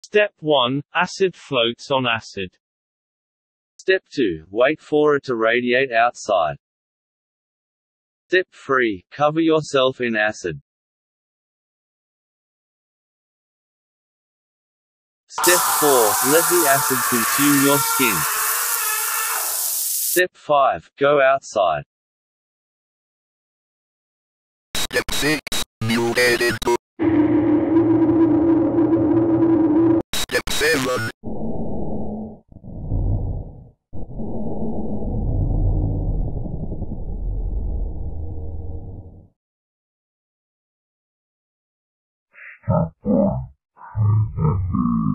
Step 1. Acid floats on acid. Step 2. Wait for it to radiate outside. Step 3. Cover yourself in acid. Step 4. Let the acid consume your skin. Step 5. Go outside. Step 6. Mutated. Step 7. Step 4.